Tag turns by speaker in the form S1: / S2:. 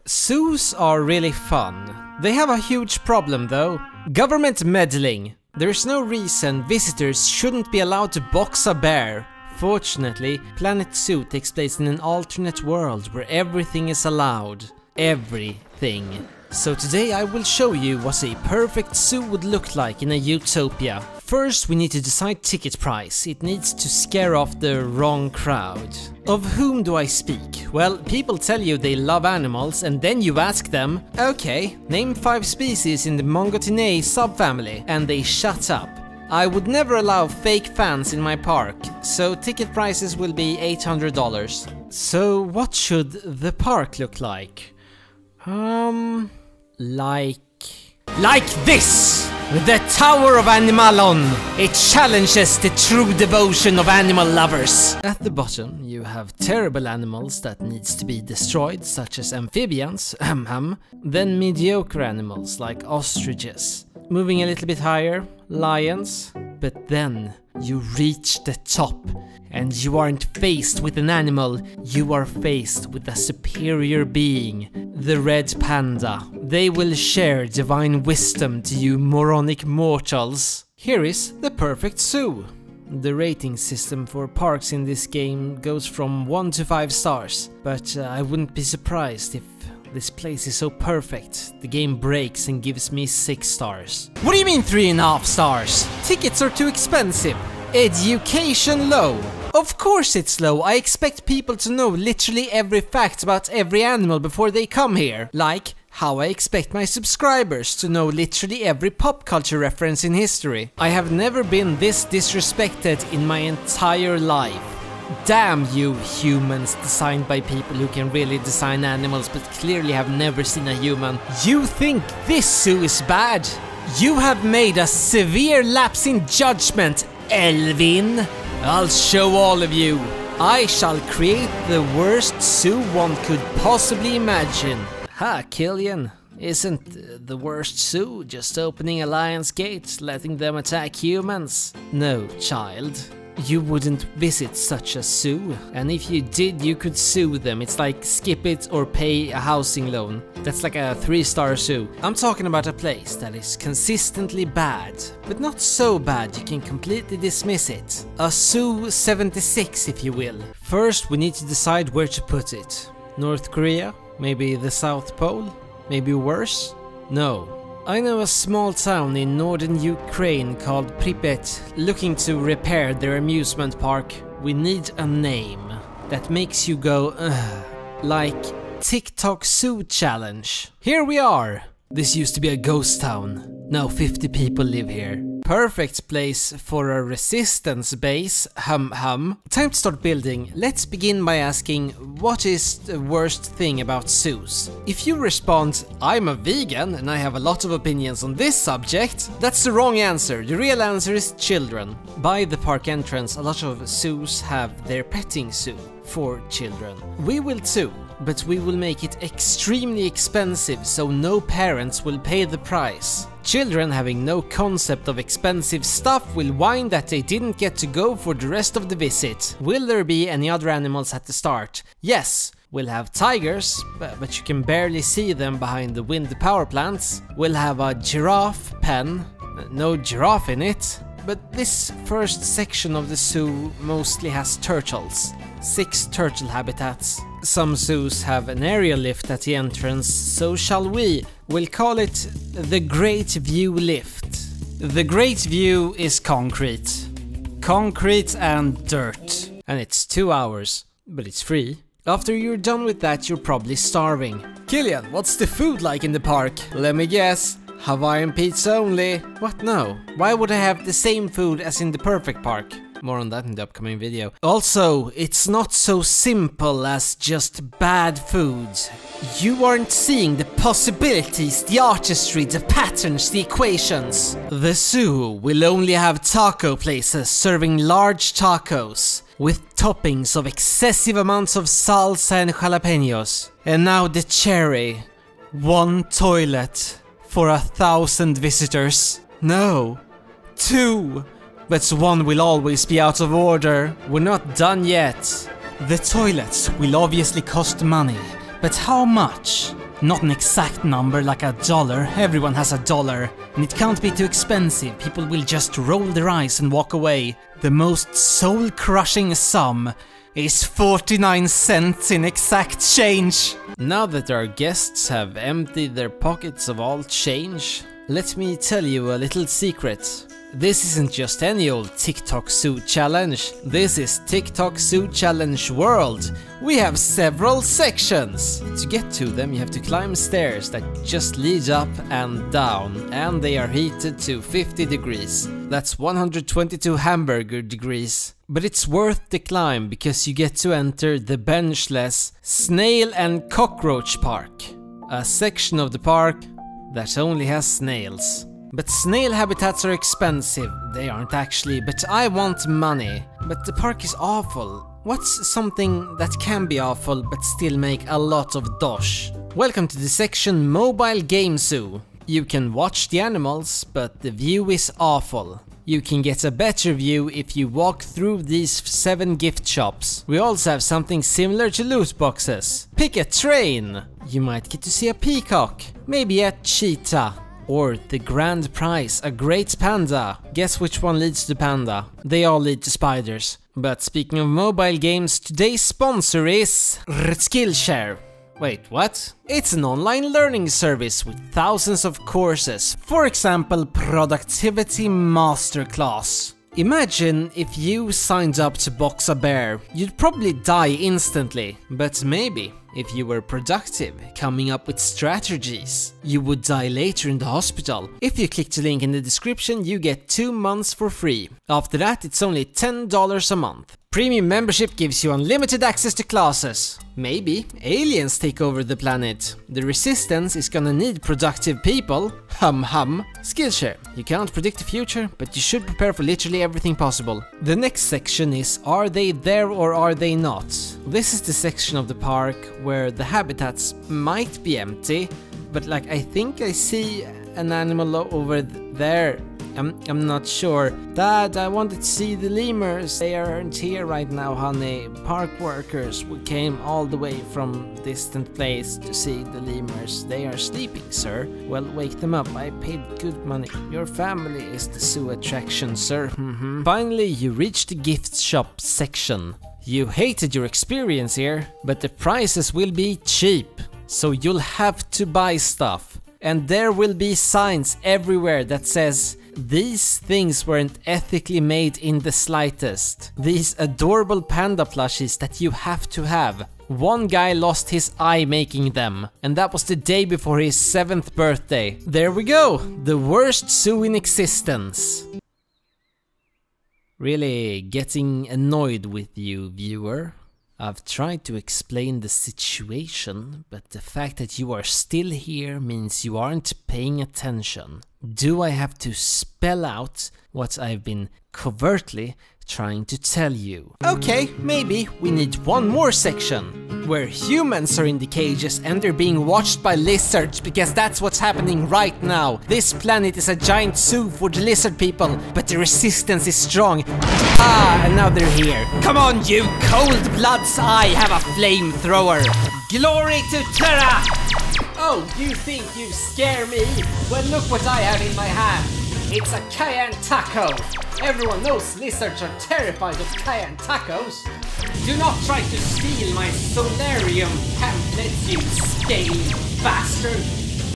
S1: Zoos are really fun. They have a huge problem though. Government meddling. There's no reason visitors shouldn't be allowed to box a bear. Fortunately, Planet Zoo takes place in an alternate world where everything is allowed. Everything. So today I will show you what a perfect zoo would look like in a utopia. First we need to decide ticket price. It needs to scare off the wrong crowd. Of whom do I speak? Well, people tell you they love animals and then you ask them, okay, name 5 species in the Mongotinae subfamily, and they shut up. I would never allow fake fans in my park, so ticket prices will be $800. So what should the park look like? Like this! The Tower of Animalon! It challenges the true devotion of animal lovers! At the bottom you have terrible animals that needs to be destroyed, such as amphibians, then mediocre animals like ostriches. Moving a little bit higher, lions. But then you reach the top and you aren't faced with an animal, you are faced with a superior being, the red panda. They will share divine wisdom to you moronic mortals. Here is the perfect zoo. The rating system for parks in this game goes from 1 to 5 stars, but I wouldn't be surprised if this place is so perfect, the game breaks and gives me 6 stars. What do you mean 3.5 stars? Tickets are too expensive. Education low. Of course it's low. I expect people to know literally every fact about every animal before they come here. Like how I expect my subscribers to know literally every pop culture reference in history. I have never been this disrespected in my entire life. Damn you humans designed by people who can really design animals but clearly have never seen a human. You think this zoo is bad? You have made a severe lapse in judgment, Elvin. I'll show all of you. I shall create the worst zoo one could possibly imagine. Ha, Kilian. Isn't the worst zoo just opening a lion's gate, letting them attack humans? No, child. You wouldn't visit such a zoo, and if you did you could sue them. It's like skip it or pay a housing loan. That's like a 3-star zoo. I'm talking about a place that is consistently bad, but not so bad you can completely dismiss it. A zoo 76 if you will. First we need to decide where to put it. North Korea? Maybe the South Pole? Maybe worse? No. I know a small town in northern Ukraine called Pripyat looking to repair their amusement park. We need a name that makes you go ugh, like TikTok Zoo Challenge. Here we are! This used to be a ghost town. Now 50 people live here. Perfect place for a resistance base, Time to start building. Let's begin by asking, what is the worst thing about zoos? If you respond, I'm a vegan and I have a lot of opinions on this subject, that's the wrong answer. The real answer is children. By the park entrance, a lot of zoos have their petting zoo for children. We will too, but we will make it extremely expensive so no parents will pay the price. Children having no concept of expensive stuff will whine that they didn't get to go for the rest of the visit. Will there be any other animals at the start? Yes, we'll have tigers, but you can barely see them behind the wind power plants. We'll have a giraffe pen, no giraffe in it. But this first section of the zoo mostly has turtles. 6 turtle habitats. Some zoos have an aerial lift at the entrance, so shall we? We'll call it the Great View Lift. The Great View is concrete. Concrete and dirt. And it's 2 hours, but it's free. After you're done with that, you're probably starving. Kilian, what's the food like in the park? Let me guess. Hawaiian pizza only. What? No. Why would I have the same food as in the perfect park? More on that in the upcoming video. Also, it's not so simple as just bad food. You aren't seeing the possibilities, the artistry, the patterns, the equations. The zoo will only have taco places serving large tacos with toppings of excessive amounts of salsa and jalapenos. And now the cherry. 1 toilet for 1,000 visitors. No, 2. But 1 will always be out of order. We're not done yet. The toilets will obviously cost money, but how much? Not an exact number like $1. Everyone has $1. And it can't be too expensive. People will just roll their eyes and walk away. The most soul-crushing sum is 49 cents in exact change. Now that our guests have emptied their pockets of all change, let me tell you a little secret. This isn't just any old TikTok suit challenge. This is TikTok suit challenge world. We have several sections. To get to them, you have to climb stairs that just lead up and down, and they are heated to 50 degrees. That's 122 hamburger degrees. But it's worth the climb because you get to enter the benchless Snail and Cockroach Park, a section of the park that only has snails. But snail habitats are expensive. They aren't actually, but I want money. But the park is awful. What's something that can be awful but still make a lot of dosh? Welcome to the section Mobile Game Zoo. You can watch the animals, but the view is awful. You can get a better view if you walk through these 7 gift shops. We also have something similar to loot boxes. Pick a train. You might get to see a peacock, maybe a cheetah. Or the grand prize, a great panda. Guess which one leads to panda? They all lead to spiders. But speaking of mobile games, today's sponsor is Skillshare. Wait, what? It's an online learning service with thousands of courses. For example, Productivity Masterclass. Imagine if you signed up to box a bear. You'd probably die instantly. But maybe, if you were productive, coming up with strategies, you would die later in the hospital. If you click the link in the description, you get 2 months for free. After that, it's only $10 a month. Premium membership gives you unlimited access to classes. Maybe aliens take over the planet. The resistance is gonna need productive people. Hum hum. Skillshare. You can't predict the future, but you should prepare for literally everything possible. The next section is Are They There or Are They Not? This is the section of the park where the habitats might be empty, but like I think I see an animal over there. I'm not sure. Dad, I wanted to see the lemurs. They aren't here right now, honey. Park workers came all the way from distant place to see the lemurs. They are sleeping, sir. Well, wake them up. I paid good money. Your family is the zoo attraction, sir. Finally, you reach the gift shop section. You hated your experience here, but the prices will be cheap. So you'll have to buy stuff. And there will be signs everywhere that says, these things weren't ethically made in the slightest. These adorable panda plushies that you have to have. One guy lost his eye making them, and that was the day before his 7th birthday. There we go, the worst zoo in existence. Really getting annoyed with you, viewer. I've tried to explain the situation, but the fact that you are still here means you aren't paying attention. Do I have to spell out what I've been covertly trying to tell you? Okay, maybe we need one more section, where humans are in the cages and they're being watched by lizards, because that's what's happening right now. This planet is a giant zoo for the lizard people, but the resistance is strong. Ah, and now they're here. Come on, you cold bloods, I have a flamethrower. Glory to Terra! Oh, you think you scare me? Well, look what I have in my hand. It's a cayenne taco. Everyone knows lizards are terrified of cayenne tacos. Do not try to steal my solarium pamphlets, you scaly bastard.